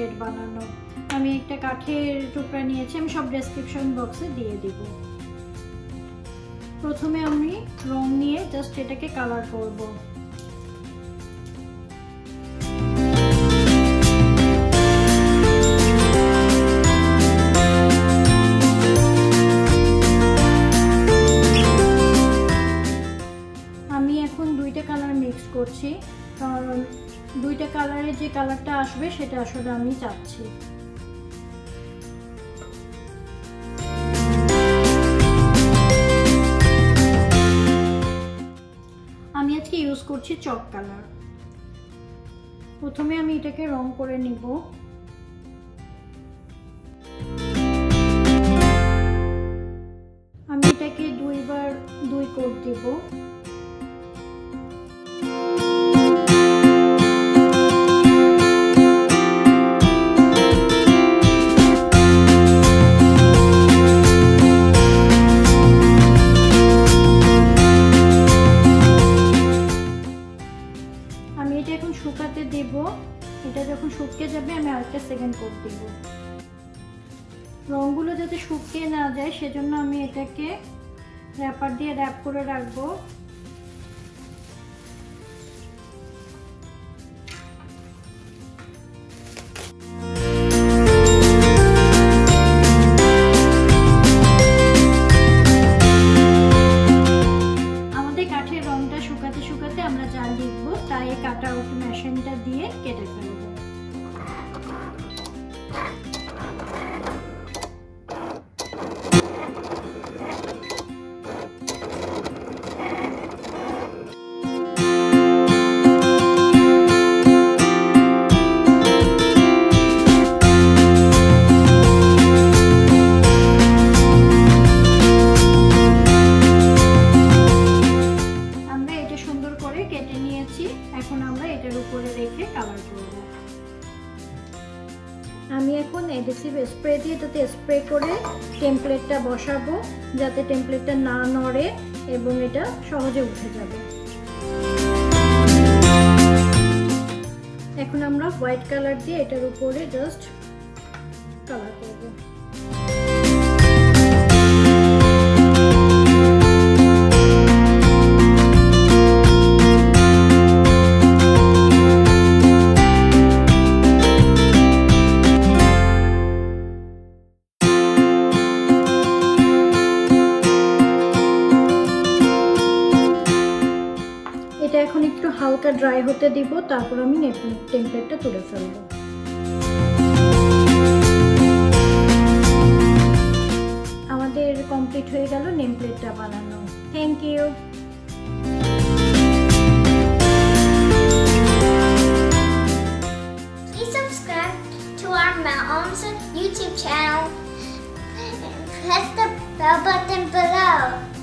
Template বানানো। আমি একটা কাঠের টুকরা নিয়েছি, আমি সব ডেসক্রিপশন বক্সে দিয়ে দিব। প্রথমে আমি রং নিয়ে জাস্ট এটাকে কালার করব। আমি এখন দুইটা কালার মিক্স করছি, কারণ দুইটা কালারে যে কালারটা আসবে সেটা আসলে আমি চাচ্ছি। আমি আজকে ইউজ করছি চক কালার। প্রথমে আমি এটাকে রং করে নিব। আমি এটাকে দুইবার 2 কোট দিব। আমি এটা এখন শুকাতে দেব। এটা যখন শুকিয়ে যাবে আমি আরেকটা সেকেন্ড কোট দেব। রংগুলো যাতে শুকিয়ে না যায় সেজন্য আমি এটাকে র‍্যাপার দিয়ে র‍্যাপ করে রাখবো। আমাদের কাঠের রংটা শুকাতে শুকাতে আমরা জাল লিখব, তাই কাট আউট মেশিনটা দিয়ে কেটে ফেলবো। কেটে নিয়েছি, এখন আমরা এটার উপরে রেখে কালার করব। আমি এখন অ্যাডহেসিভ স্প্রে দিয়ে এটাতে স্প্রে করে টেমপ্লেটটা বসাবো, যাতে টেমপ্লেটটা না নড়ে এবং এটা সহজে উঠে যাবে। এখন আমরা হোয়াইট কালার দিয়ে এটার উপরে জাস্ট কালার করব। এটা এখন একটু হালকা ড্রাই হতে দিব, তারপর আমি টেমপ্লেটটা তুলে ফেলব। আমাদের কমপ্লিট হয়ে গেল নেম প্লেটটা বানানো। Thank you. Please subscribe to our mom's YouTube channel and press the bell button below.